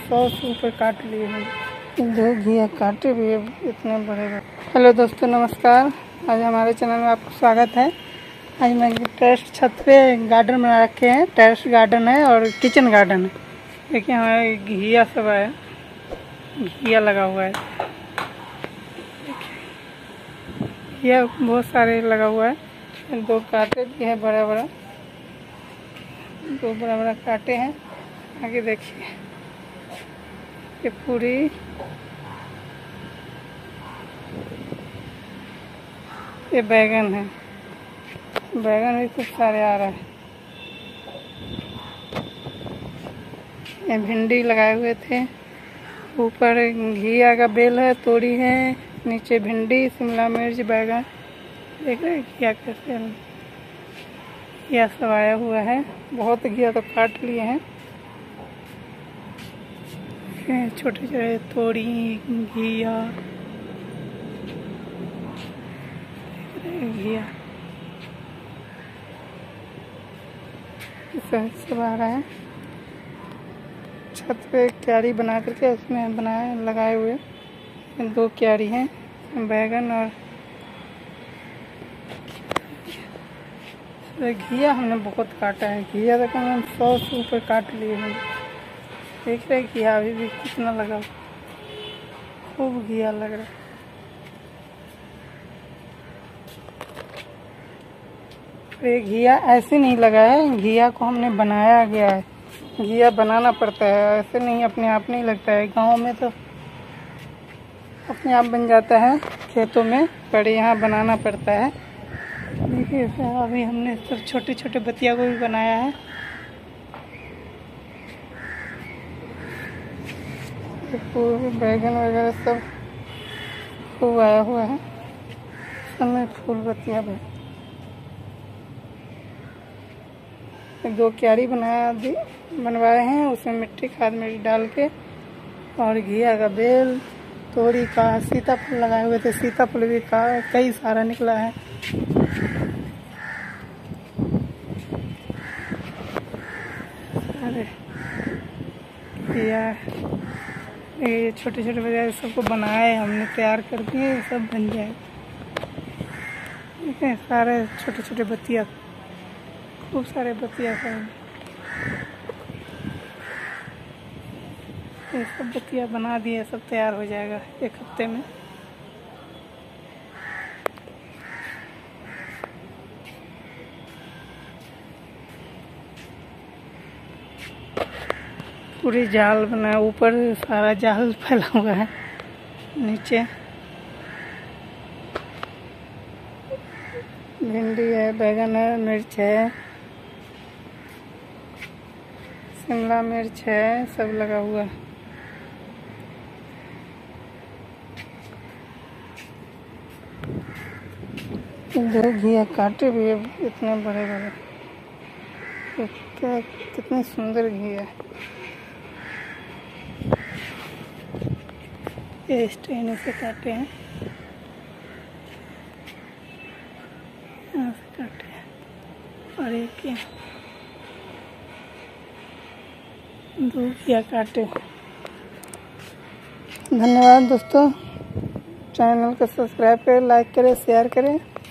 100 से ऊपर काट लिए हैं। दो घिया काटे भी है इतने बड़े बड़े। हेलो दोस्तों, नमस्कार। आज हमारे चैनल में आपका स्वागत है। आज मैं टेरेस छत पे गार्डन बना रखे हैं। टेरेस गार्डन है और किचन गार्डन है। देखिए हमारे घिया सब है, घिया लगा हुआ है। घिया बहुत सारे लगा हुआ है। दो काटे भी है बड़ा बड़ा, दो बड़ा बड़ा काटे हैं। आगे देखिए ये पूरी ये बैगन है, बैगन भी खूब सारे आ रहा है। ये भिंडी लगाए हुए थे, ऊपर घिया का बेल है, तोड़ी है, नीचे भिंडी, शिमला मिर्च, बैगन। देख रहे हैं घिया कैसे घिया सब आया हुआ है। बहुत घिया तो काट लिए हैं। छोटे छोटे तोड़ी घिया, घिया सब आ रहा है। छत पे क्यारी बना करके उसमें बनाए लगाए हुए दो क्यारी हैं, बैगन और घिया हमने बहुत काटा है। घिया तो कम 100 से ऊपर काट लिए हैं। देख रहे घिया अभी भी कितना लगा, खूब घिया लग रहा है। ये घिया ऐसे नहीं लगा है, घिया को हमने बनाया गया है। घिया बनाना पड़ता है, ऐसे नहीं अपने आप नहीं लगता है। गांव में तो अपने आप बन जाता है खेतों में, पर यहाँ बनाना पड़ता है। देखिए अभी हमने सब छोटे छोटे बतिया को भी बनाया है। पूरे बैगन वगैरह सब खूब आया हुआ है। सब में फूल बतिया भी। दो क्यारी बनवाए हैं, उसमें मिट्टी खाद मिट्टी डाल के, और घिया का बेल, तोड़ी का, सीताफल लगाए हुए थे। सीताफल भी कई सारा निकला है। अरे घिया ये छोटे छोटे बजाय सबको बनाए हमने, तैयार कर दिए, सब बन जाए। ठीक है, सारे छोटे छोटे बतिया, खूब सारे बतिया सब। ये सब बतिया बना दिए, सब तैयार हो जाएगा 1 हफ्ते में। पूरी जाल बना, ऊपर सारा जाल फैला हुआ है, नीचे भिंडी है, बैगन है, मिर्च है, शिमला मिर्च है, सब लगा हुआ है। दो घिया काटे भी है इतने बड़े बड़े। क्या कितनी सुंदर घिया है। ये स्टेन से काटे हैं, यहाँ से काटे हैं, और एक दो घिया काटे। धन्यवाद दोस्तों। चैनल को सब्सक्राइब करें, लाइक करें, शेयर करें।